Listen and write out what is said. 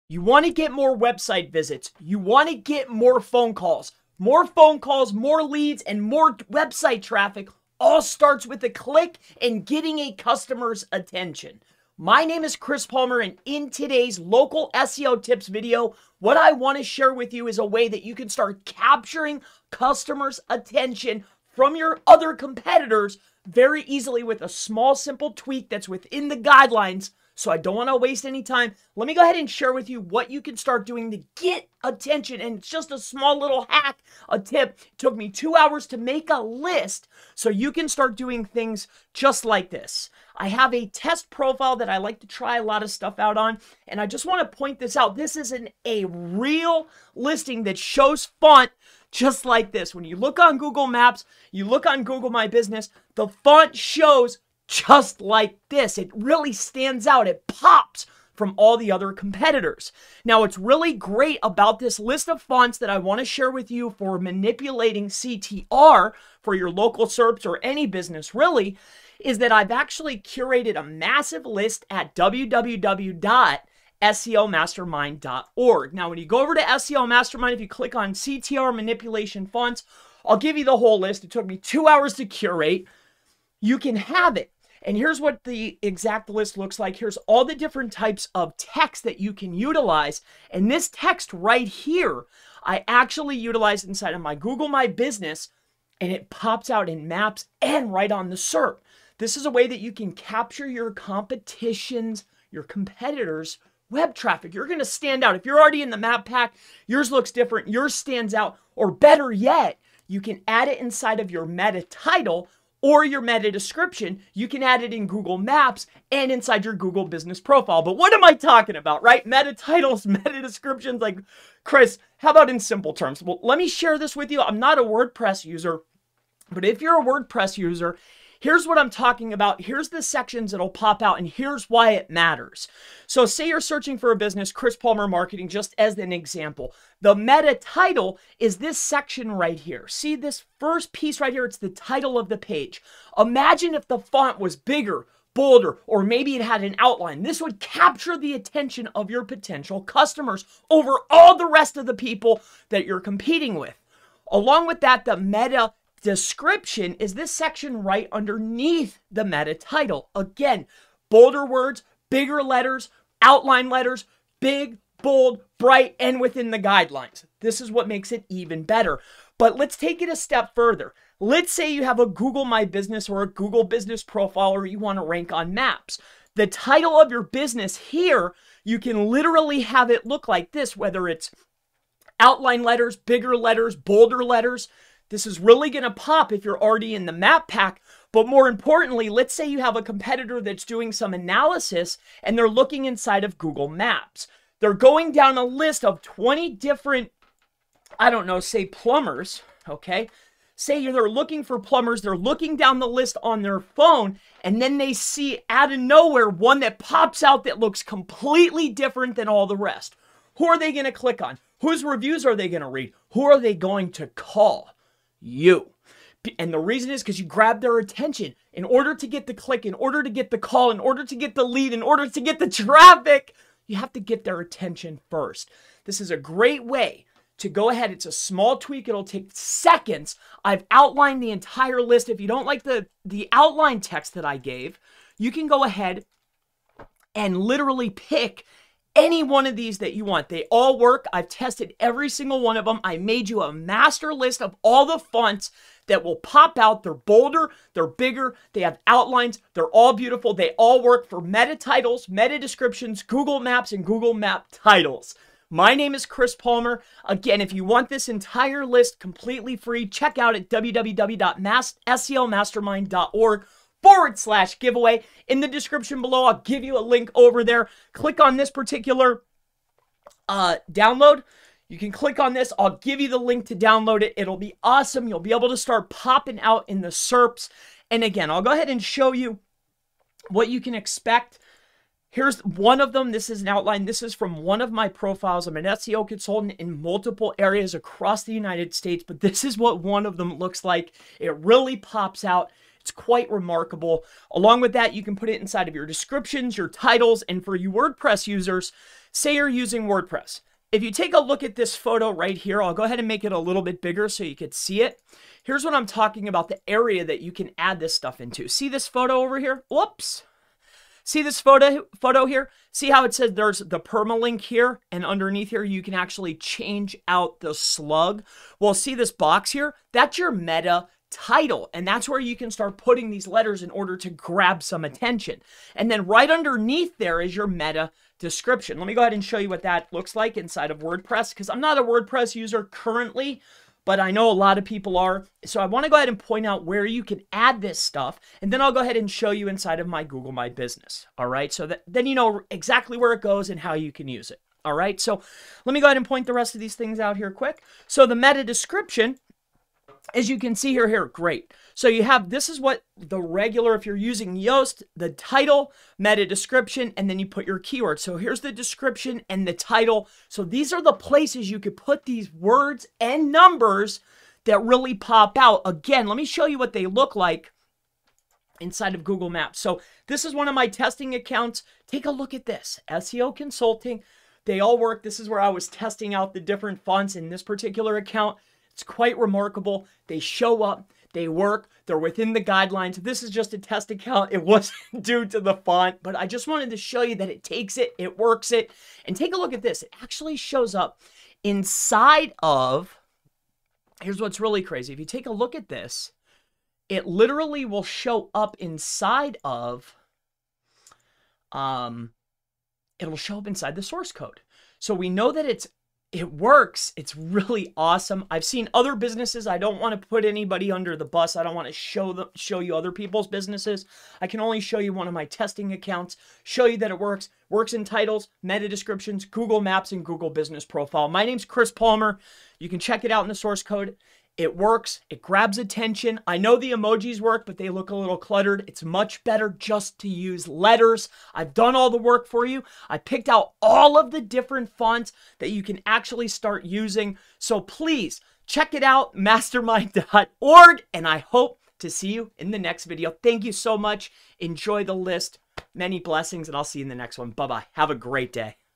You want to get more website visits. You want to get more phone calls. More phone calls, more leads, and more website traffic all starts with a click and getting a customer's attention. My name is Chris Palmer, and in today's local SEO tips video, what I want to share with you is a way that you can start capturing customers' attention from your other competitors very easily with a small, simple tweak that's within the guidelines. So I don't want to waste any time. Let me go ahead and share with you what you can start doing to get attention. And it's just a small little hack, a tip. It took me 2 hours to make a list so you can start doing things just like this. I have a test profile that I like to try a lot of stuff out on. And I just want to point this out. This is a real listing that shows font just like this. When you look on Google Maps, you look on Google My Business, the font shows just like this. It really stands out. It pops from all the other competitors. Now, what's really great about this list of fonts that I want to share with you for manipulating CTR for your local SERPs or any business really, is that I've actually curated a massive list at www.seomastermind.org. Now, when you go over to SEO Mastermind, if you click on CTR manipulation fonts, I'll give you the whole list. It took me 2 hours to curate. You can have it. And here's what the exact list looks like. Here's all the different types of text that you can utilize. And this text right here, I actually utilize inside of my Google My Business, and it pops out in maps and right on the SERP. This is a way that you can capture your competition's, your competitors' web traffic. You're going to stand out. If you're already in the map pack, yours looks different. Yours stands out. Or better yet, you can add it inside of your meta title or your meta description. You can add it in Google Maps and inside your Google business profile. But what am I talking about, right? Meta titles, meta descriptions. Like, Chris, how about in simple terms? Well, let me share this with you. I'm not a WordPress user, but if you're a WordPress user, here's what I'm talking about. Here's the sections that'll pop out, and here's why it matters. So say you're searching for a business, Chris Palmer Marketing, just as an example. The meta title is this section right here. See this first piece right here? It's the title of the page. Imagine if the font was bigger, bolder, or maybe it had an outline. This would capture the attention of your potential customers over all the rest of the people that you're competing with. Along with that, the meta description is this section right underneath the meta title. Again, bolder words, bigger letters, outline letters, big, bold, bright, and within the guidelines. This is what makes it even better. But let's take it a step further. Let's say you have a Google My Business or a Google business profile, or you want to rank on maps. The title of your business here, you can literally have it look like this, whether it's outline letters, bigger letters, bolder letters. This is really going to pop if you're already in the map pack. But more importantly, let's say you have a competitor that's doing some analysis and they're looking inside of Google Maps. They're going down a list of 20 different, I don't know, say plumbers, okay? Say they're looking for plumbers. They're looking down the list on their phone, and then they see out of nowhere one that pops out that looks completely different than all the rest. Who are they going to click on? Whose reviews are they going to read? Who are they going to call? You. And the reason is because you grab their attention. In order to get the click, in order to get the call, in order to get the lead, in order to get the traffic, you have to get their attention first. This is a great way to go ahead. It's a small tweak. It'll take seconds. I've outlined the entire list. If you don't like the outline text that I gave, you can go ahead and literally pick any one of these that you want. They all work. I've tested every single one of them. I made you a master list of all the fonts that will pop out. They're bolder, they're bigger, they have outlines, they're all beautiful. They all work for meta titles, meta descriptions, Google Maps, and Google Map titles. My name is Chris Palmer. Again, if you want this entire list completely free, check out at www.seomastermind.org/giveaway. In the description below, I'll give you a link over there. Click on this particular download. You can click on this. I'll give you the link to download it. It'll be awesome. You'll be able to start popping out in the SERPs. And again, I'll go ahead and show you what you can expect. Here's one of them. This is an outline. This is from one of my profiles. I'm an SEO consultant in multiple areas across the United States, but this is what one of them looks like. It really pops out. It's quite remarkable. Along with that, you can put it inside of your descriptions, your titles, and for you WordPress users, say you're using WordPress. If you take a look at this photo right here, I'll go ahead and make it a little bit bigger so you could see it. Here's what I'm talking about, the area that you can add this stuff into. See this photo over here? Whoops. See this photo here? See how it says there's the permalink here, and underneath here you can actually change out the slug? Well, see this box here? That's your meta title, and that's where you can start putting these letters in order to grab some attention. And then right underneath there is your meta description. Let me go ahead and show you what that looks like inside of WordPress, because I'm not a WordPress user currently, but I know a lot of people are. So I want to go ahead and point out where you can add this stuff, and then I'll go ahead and show you inside of my Google My Business. All right, so that then you know exactly where it goes and how you can use it. All right, so let me go ahead and point the rest of these things out here quick. So the meta description, as you can see here, great. So you have, this is what the regular, if you're using Yoast, the title, meta description, and then you put your keyword. So here's the description and the title. So these are the places you could put these words and numbers that really pop out. Again, let me show you what they look like inside of Google Maps. So this is one of my testing accounts. Take a look at this, SEO Consulting. They all work. This is where I was testing out the different fonts in this particular account. It's quite remarkable. They show up, they work, they're within the guidelines. This is just a test account. It wasn't due to the font, but I just wanted to show you that it takes it, it works it. And take a look at this. It actually shows up inside of, here's what's really crazy. If you take a look at this, it literally will show up inside of, it'll show up inside the source code. So we know that it works. It's really awesome. I've seen other businesses. I don't want to put anybody under the bus. I don't want to show you other people's businesses. I can only show you one of my testing accounts, show you that it works. Works in titles, meta descriptions, Google Maps, and Google Business Profile. My name's Chris Palmer. You can check it out in the source code. It works. It grabs attention. I know the emojis work, but they look a little cluttered. It's much better just to use letters. I've done all the work for you. I picked out all of the different fonts that you can actually start using. So please check it out, mastermind.org, and I hope to see you in the next video. Thank you so much. Enjoy the list. Many blessings, and I'll see you in the next one. Bye-bye. Have a great day.